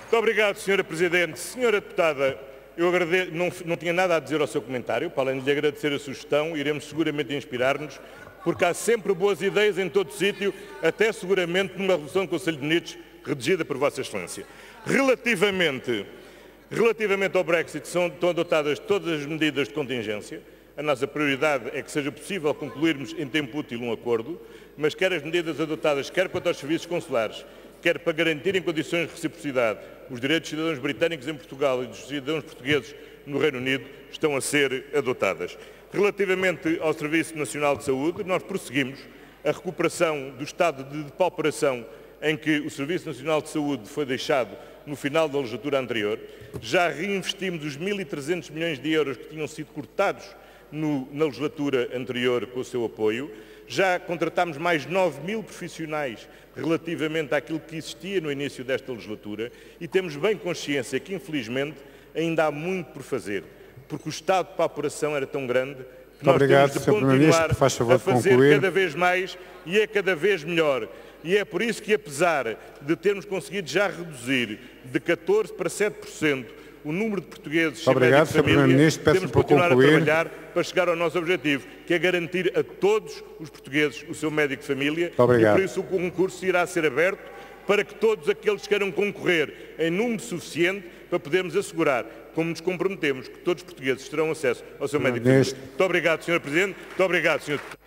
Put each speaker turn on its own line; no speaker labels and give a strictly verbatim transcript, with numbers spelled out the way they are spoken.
Muito obrigado, senhora Presidente. Senhora Deputada, eu agradeço, não, não tinha nada a dizer ao seu comentário, para além de lhe agradecer a sugestão, iremos seguramente inspirar-nos, porque há sempre boas ideias em todo sítio, até seguramente numa resolução do Conselho de Ministros redigida por Vossa Excelência. Relativamente, relativamente ao Brexit, são, estão adotadas todas as medidas de contingência. A nossa prioridade é que seja possível concluirmos em tempo útil um acordo, mas quer as medidas adotadas, quer quanto aos serviços consulares, quer para garantir em condições de reciprocidade os direitos dos cidadãos britânicos em Portugal e dos cidadãos portugueses no Reino Unido, estão a ser adotadas. Relativamente ao Serviço Nacional de Saúde, nós prosseguimos a recuperação do estado de depauperação em que o Serviço Nacional de Saúde foi deixado no final da legislatura anterior. Já reinvestimos os mil e trezentos milhões de euros que tinham sido cortados no, na legislatura anterior com o seu apoio. Já contratámos mais nove mil profissionais relativamente àquilo que existia no início desta legislatura e temos bem consciência que, infelizmente, ainda há muito por fazer, porque o estado de pauperação era tão grande que nós
Obrigado,
temos de continuar
faz favor
a fazer
concluir.
cada vez mais e é cada vez melhor. E é por isso que, apesar de termos conseguido já reduzir de catorze por cento para sete por cento o número de portugueses sem médico de família, temos de continuar a trabalhar para chegar ao nosso objetivo, que é garantir a todos os portugueses o seu médico de família. E por isso o concurso irá ser aberto para que todos aqueles que queiram concorrer em número suficiente para podermos assegurar, como nos comprometemos, que todos os portugueses terão acesso ao seu médico de família. Muito obrigado, senhor Presidente. Muito obrigado, senhor Deputado.